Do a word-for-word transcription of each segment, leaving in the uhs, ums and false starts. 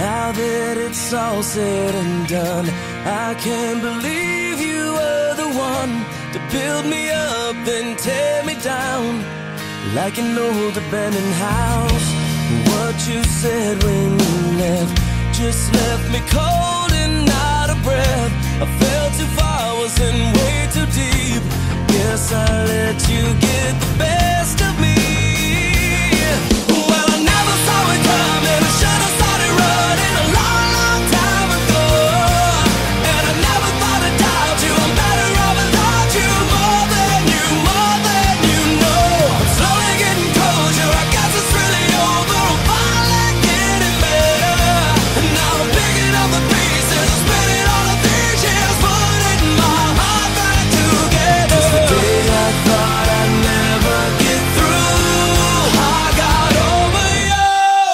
Now that it's all said and done, I can't believe you were the one to build me up and tear me down like an old abandoned house. What you said when you left just left me cold and out of breath. I fell too far, was in way too deep. Guess I let you get the best of me. Well, I never saw it coming. I should have started running a long, long time ago. And I never thought I'd doubt you. I'm better off without you. More than you, more than you know. I'm slowly getting closure. I guess it's really over. I'm finally getting better. And now I'm picking up the pieces and spinning all of these years, putting my heart back together. Just the day I thought I'd never get through, I got over you.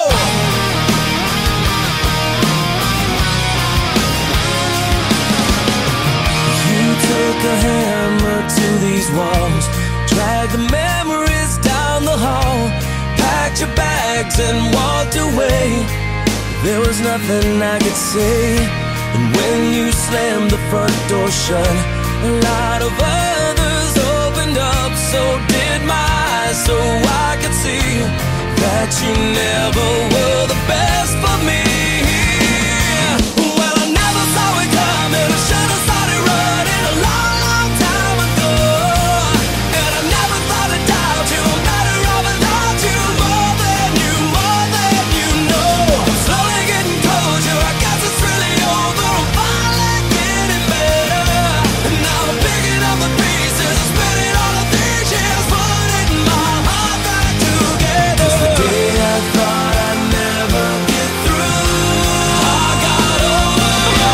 You took a hammer to these walls, dragged the memories down the hall, packed your bags and walked away. There was nothing I could say. And when you slammed the front door shut, a lot of others opened up. So did my eyes, so I could see that you never were the best for me. Well, I never saw it coming. I should have started running a long, long time ago. And I never thought I'd doubt you. I'm better off without you. More than you, more than you know. I'm slowly getting closure. I guess it's really over. I'm finally getting better. And now I'm picking up the pieces and spinning all of these years, putting my heart back together. Just the day I thought I'd never get through, I got over you.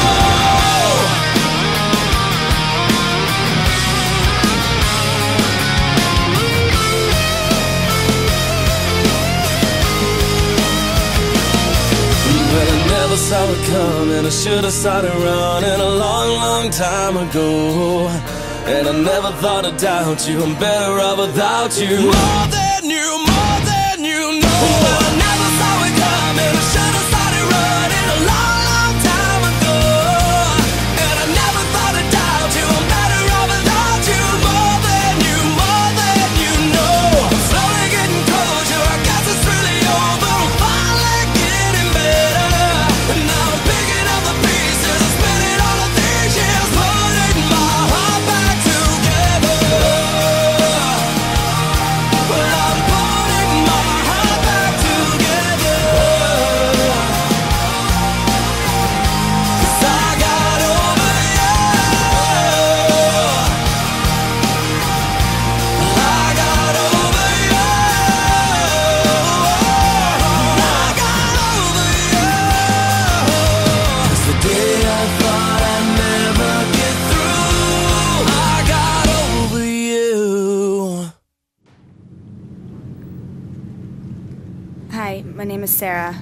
Well, I never saw it coming. I should have started running a long, long time ago. And I never thought I'd doubt you. I'm better off without you. More than you, more than you know. Well, I never saw it coming. I should have started running a long, long time ago. And I never thought I'd doubt you. I'm better off without you. More than you, more than you know. I'm slowly getting closure. I guess it's really over. I'm finally getting better. And now I'm picking up the pieces and spinning all of these years, putting my heart back together. Well, I'm putting my heart back together. 'Cause I got over you. I got over you. I got over you. 'Cause the day I thought I'd never get through, I got over you. Hi, my name is Sarah.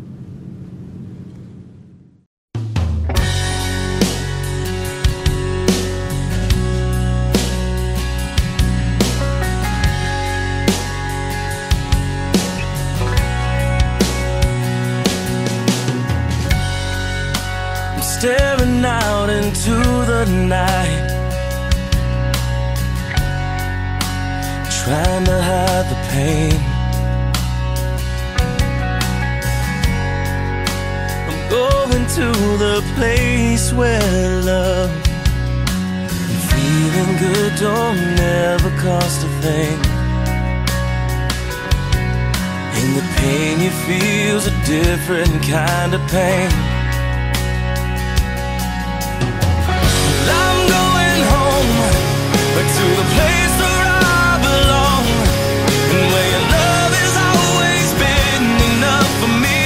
I'm staring out into the night, trying to hide the pain. I'm going to the place where love and feeling good don't never cost a thing. And the pain you feel's a different kind of pain. I'm going home, back to the place where I belong, and where your love has always been enough for me.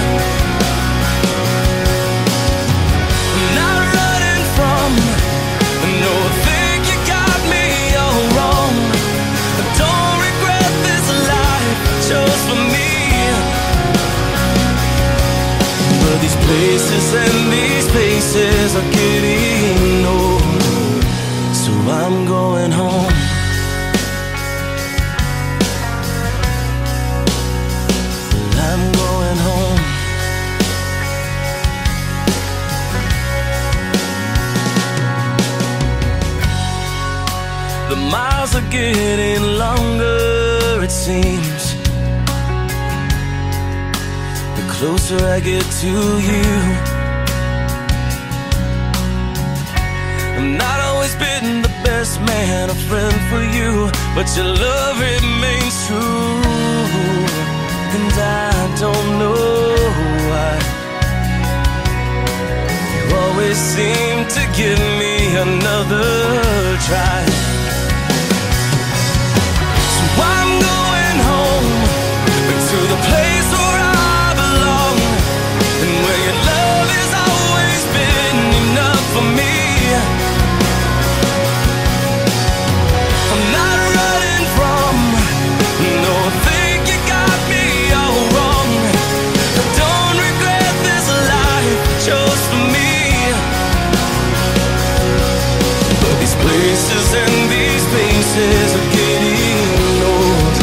I'm not running from, no, I think you got me all wrong. I don't regret this life I chose for me. But these places and these places are getting old, so I'm going home. I'm going home. miles are getting longer, it seems. The closer I get to you. I'm not always been the best man, a friend for you, but your love remains true. And I don't know why you always seem to give me another try. So I'm going home, back to the place where I belong, and where your love has always been enough for me. I'm not running from, no, I think you got me all wrong. I don't regret this life I chose for me. But these places and these places are getting old.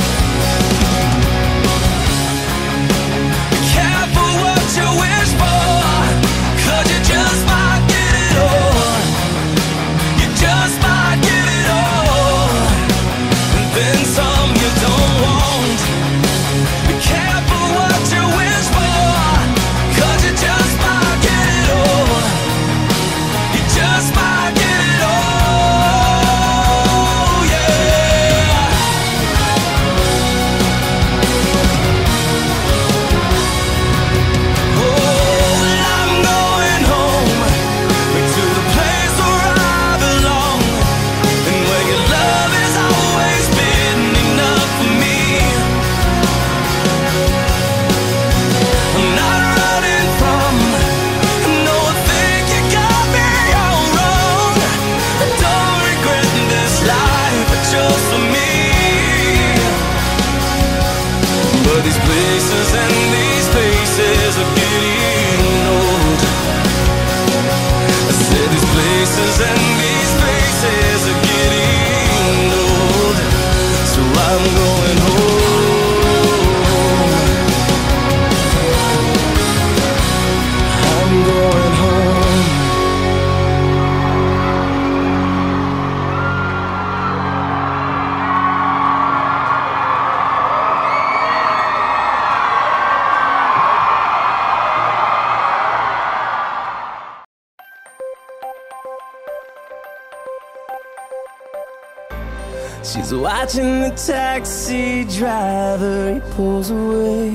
Be careful what you wish for, 'cause you just might get it all. You just might get it all, and then some you don't want. Be careful what you wish for, 'cause you just might get it all. You just might get it all, yeah. Oh, I'm going home, back to the place where I belong, and where your love has always been enough for me. I'm not running from, no, I think you got me all wrong. I don't regret this life I chose for me. But these places and these faces are getting old. I said these places and these faces are getting old. So I'm going home. I'm going home. She's watching the taxi driver, he pulls away.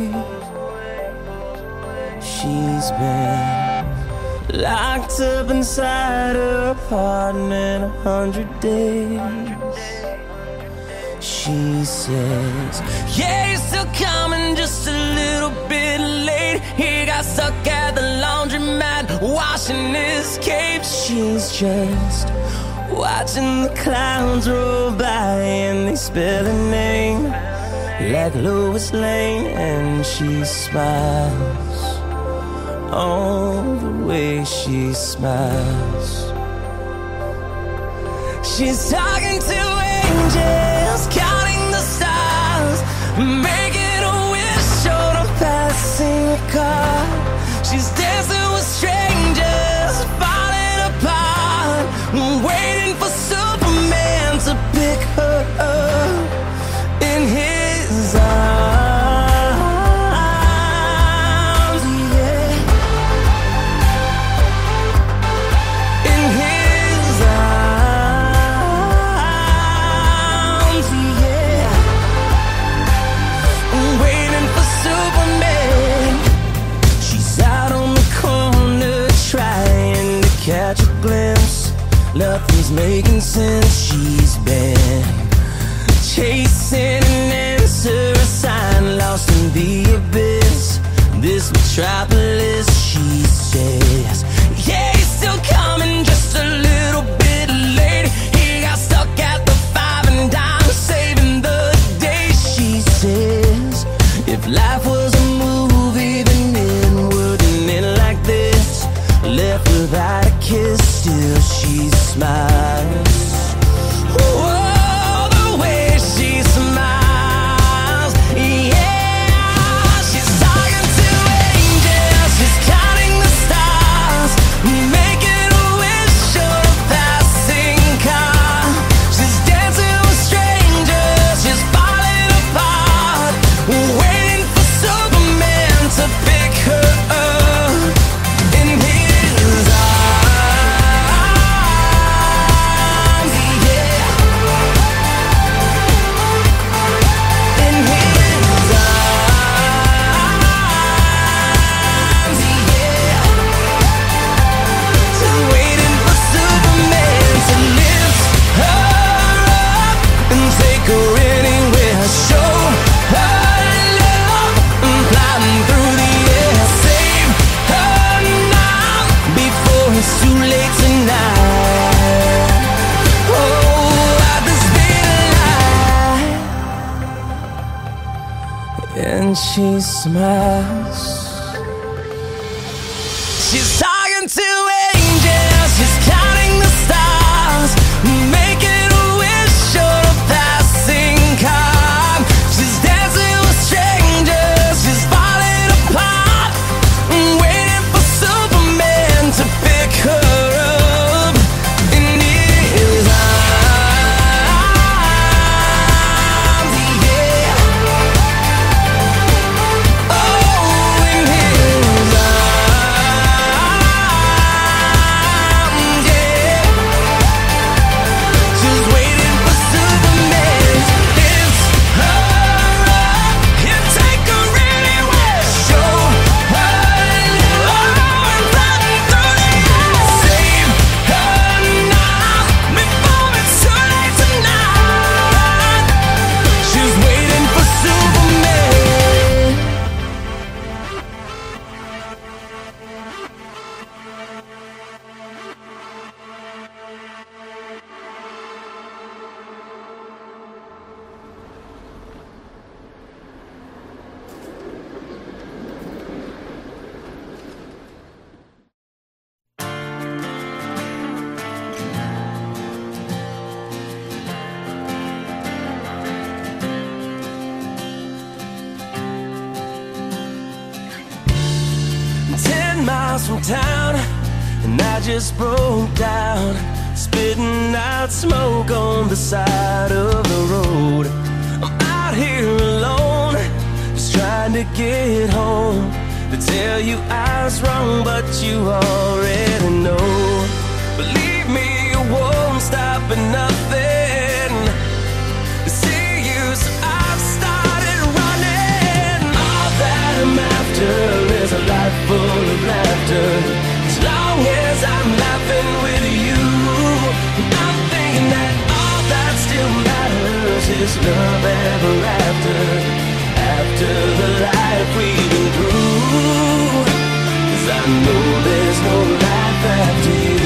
She's been locked up inside her apartment a hundred days. She says, yeah, he's still coming, just a little bit late. He got stuck at the laundromat, washing his cape. She's just watching the clowns roll by, and they spell her name like Lois Lane, and she smiles. Oh, the way she smiles. She's talking to angels, counting the stars, making a wish on a passing car. She's dancing with strangers, falling apart, waiting for Superman to pick her up in his arms, yeah. In his arms, yeah. Waiting for Superman. She's out on the corner trying to catch a glimpse. Nothing's making sense. She's been chasing an answer, a sign lost in the abyss. This metropolis, she says, yeah, he's still coming, just a little bit late. He got stuck at the five and dime, saving the day. She says, if life was a movie, then it wouldn't end like this. Left without a kiss, still she smiles. Whoa, the way she smiles, yeah. She's talking to angels, she's counting the stars, making a wish on a passing car. She's dancing it's too late tonight. Oh, I've been spinning alive. And she smiles. She's talking to angels, she's counting the stars, making a wish on a passing car. She's dancing with strangers, she's falling apart, waiting for Superman to pick her up in his arms, yeah. Oh, in his arms, yeah. She's waiting for Superman to lift her up, he'll take her anywhere, show her love and run through the air. Save her now, before it's too late tonight. She's waiting for Superman. Ten miles from town, and I just broke down, spitting out smoke on the side of the road. I'm out here alone, just trying to get home, to tell you I was wrong, but you already know. Believe me, you won't stop at nothing to see you, so I've started running. All that I'm after is a life full of laughter, as long as I'm laughing with you. I'm thinking that all that still matters is love ever after, after the life we've been through, 'cause I know there's no life after you.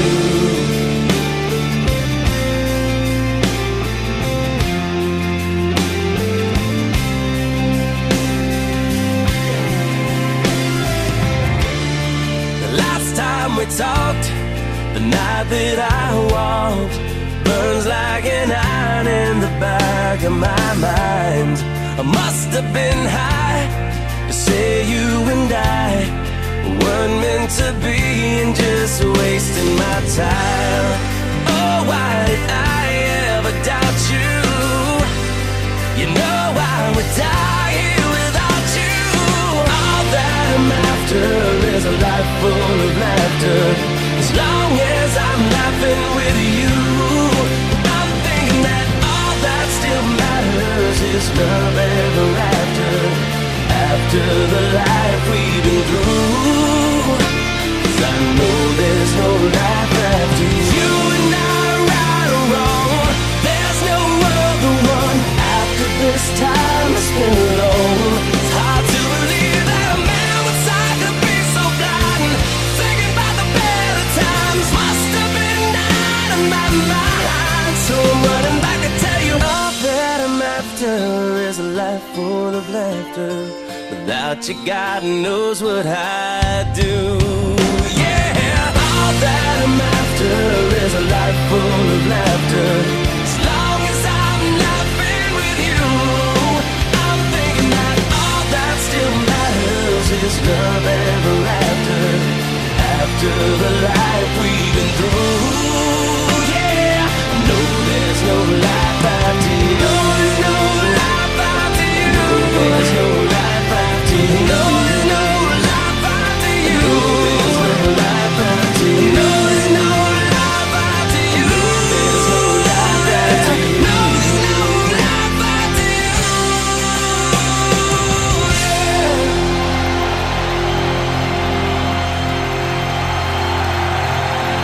We talked the night that I walked, burns like an iron in the back of my mind. I must have been high to say you and I weren't meant to be, and just wasting my time. Oh, why did I ever doubt you? You know I would die here without you. All that I'm after is a life full of laughter, as long as I'm laughing with you. I'm thinking that all that still matters is love ever after, after the life we've been through, 'cause I know there's no life after you. You and I, right or wrong, there's no other one after this time has been alone. It's hard to believe that a man with sight could be so blind, thinking about the better times. Must have been out of my mind, so I'm running back to tell you all that I'm after is a life full of laughter. Without you, God knows what I'd do. Yeah, all that I'm after is a life full of laughter, as long as I'm laughing with you. I'm thinking that all that still matters is love ever after, after the life we've been through. Yeah, no, there's no life after you. No, there's no life after you. No, there's no life after you. No, there's no life after you. There's no life after you. No, there's no life after you. There's no life after you. No, there's no life after you. Yeah.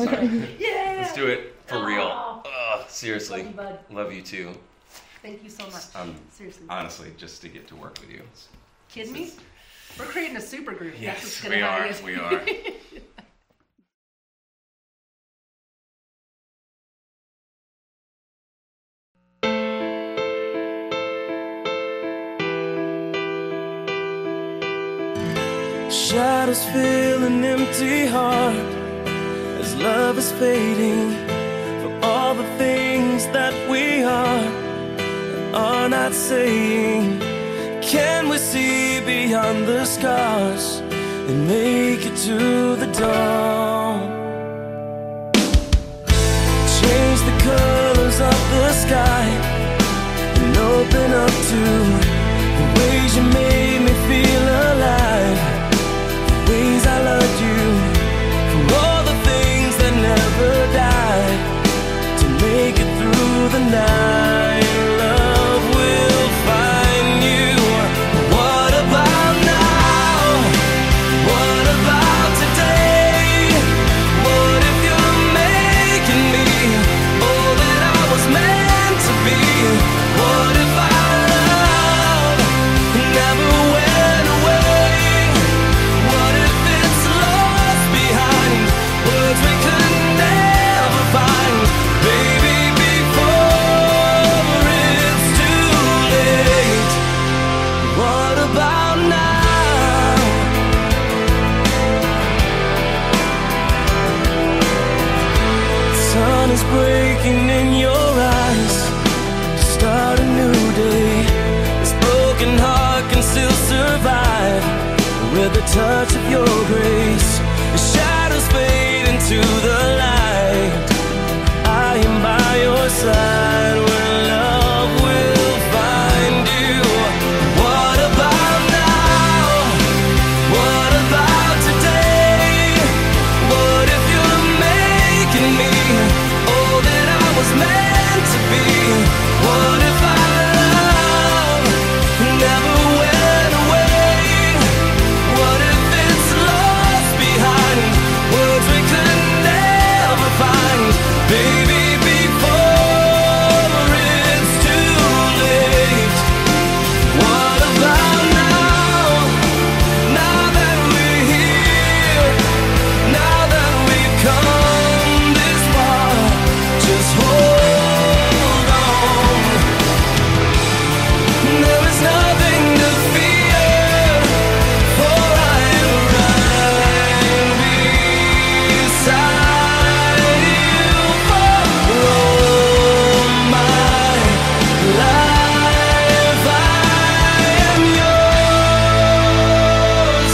time. Yeah. Let's do it for Oh. real. Ugh, seriously. Love you, bud. Love you too. Thank you so much. Um, Seriously. Honestly, just to get to work with you. Kidding me? We're creating a super group. That's Yes, what's gonna we are. happen. We are. Shadows fill an empty heart as love is fading. For all the things that we are and are not saying, can we see beyond the scars and make it to the dawn? Change the colors of the sky and open up to the ways you made me feel alive, the ways I loved you, for all the things that never died, to make it through the night. Love will find you. What about now? What about today? What if you're making me all that I was meant to be? What if our love never went away? What if it's lost behind words we could never find? Baby, before it's too late. What about now? Sun is breaking in your eyes to start a new day. This broken heart can still survive with the touch of your grace. The shadows fade into the light. I am by your side when love will find you. What about now? What about today? What if you're making me all that I was meant to be? What if our love never went away? What if it's lost behind words we could never find? Baby, before it's too late. What about now? Now that we're here, now that we've come this far, just hold on. There is nothing to fear, for I am right beside you for all my life. I am yours.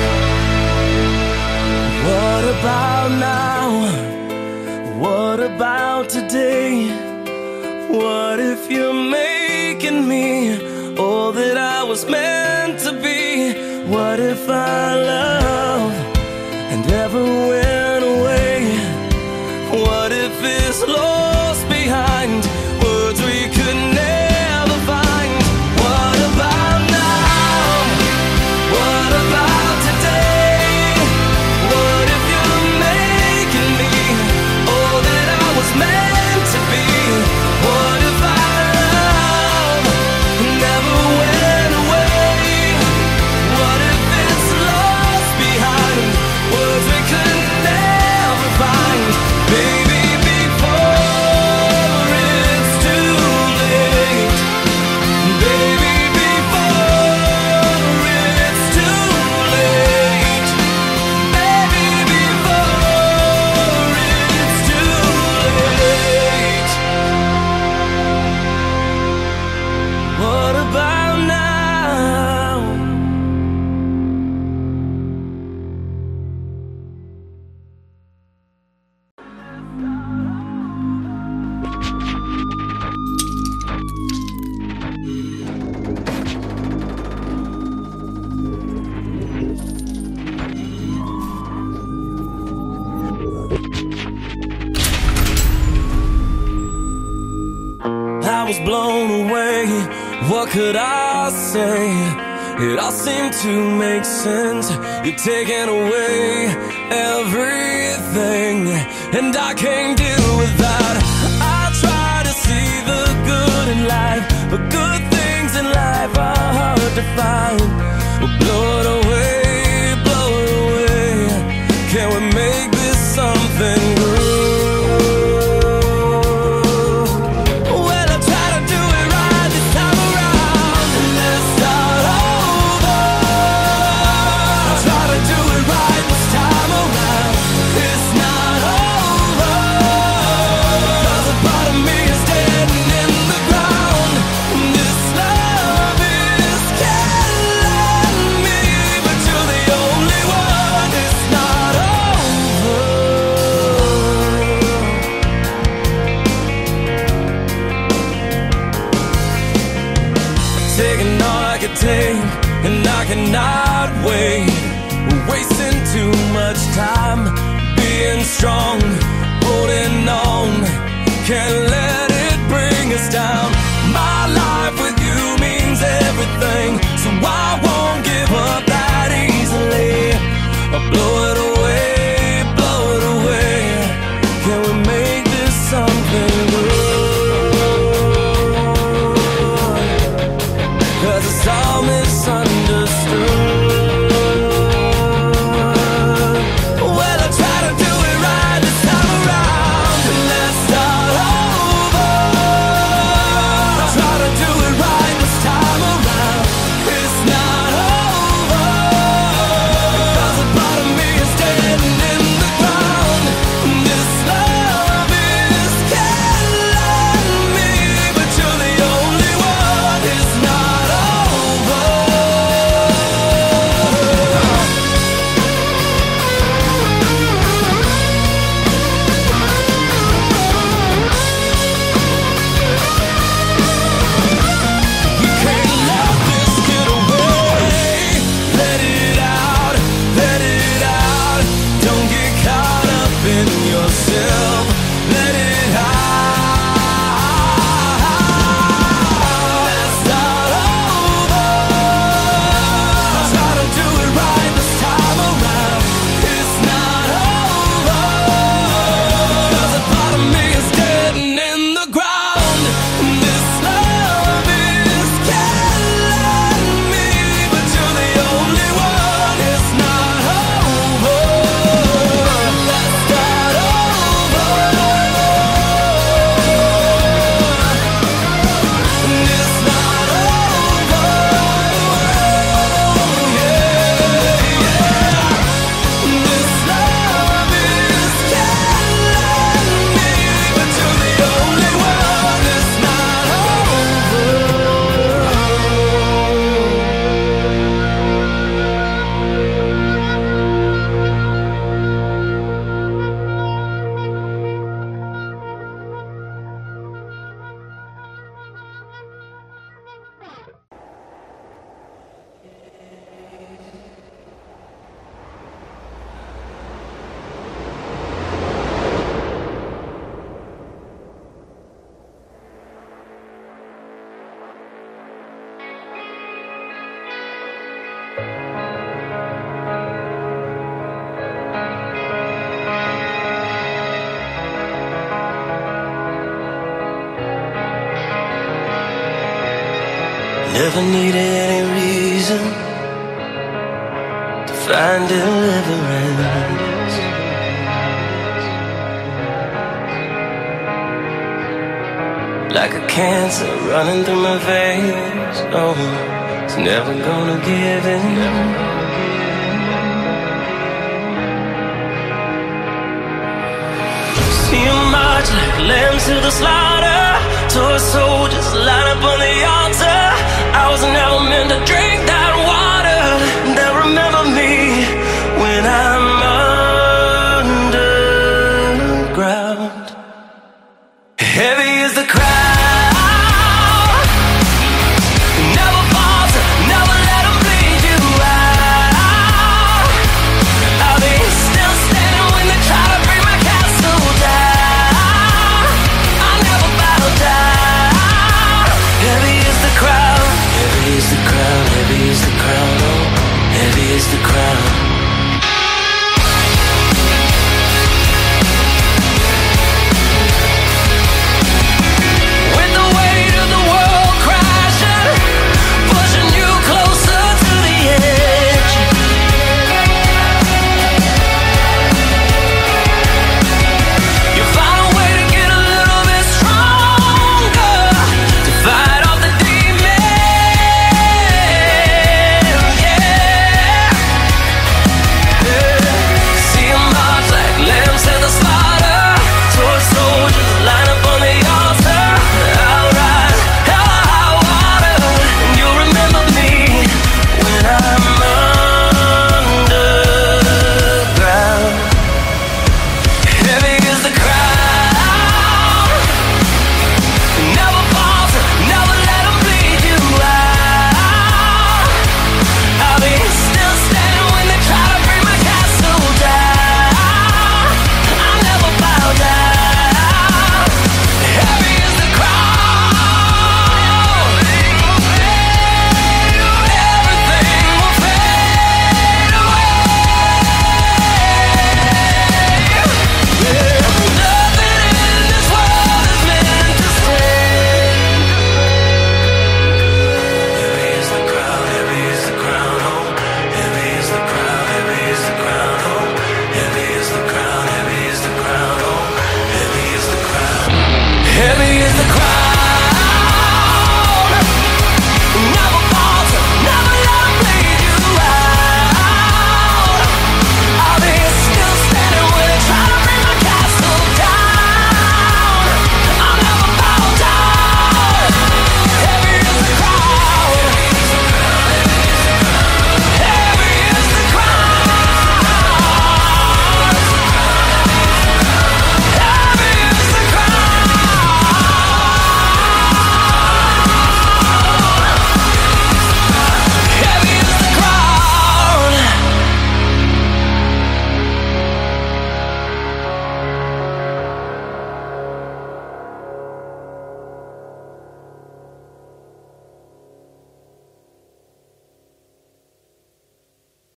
What about now? What about today? What if you're making me all that I was meant to be? What if our love and ever went away? What if it's lost behind words we could never find? What about now? What about today? What if you're making me all that I was meant to be? What if our love never went away? What if it's lost behind words we could never find? Baby, before it's too late. Baby, before it's too late. Baby, before it's too late. What about now? I was blown away. What could I say? It all seemed to make sense. You're taking away everything, and I can't deal with that. I try to see the good in life, but good things in life are hard to find. Well, blow it away, blow it away. Can we make this something good? And I cannot wait. We're wasting too much time being strong, holding on. Can't let it bring us down. My life with you means everything, so I won't give up that easily. I'll blow it away, blow it away. Can we make this something good? 'Cause it's all misunderstood. Well, I try to do it right this time around, and let's start over. I try to do it right this time around. It's not over, because a part of me is dead and in the ground. This love is killing me, but you're the only one. It's not over. We can't let this get away. Let it out, let it out. Don't get caught up in yourself. Let it out. Let's start over. Try to do it right this time around. It's not over, 'cause a part of me is dead and in the ground. This love is killing me, but you're the only one. It's not over. Let's start over. It's not over. Yeah, yeah. This love is killing me, but you're the only one. It's not over. Never needed any reason to find deliverance. Like a cancer running through my veins. Oh, it's never gonna give in. See 'em march like lambs to the slaughter. Toy soldiers line up on the altar. I was never meant to drink that water. They'll remember me when I'm underground. Heavy is the crowd. Never falls, never let 'em bleed you out. I'll be still standing when they try to bring my castle down. I never bow down. Heavy is the crowd. Heavy is the crown, oh, heavy is the crown.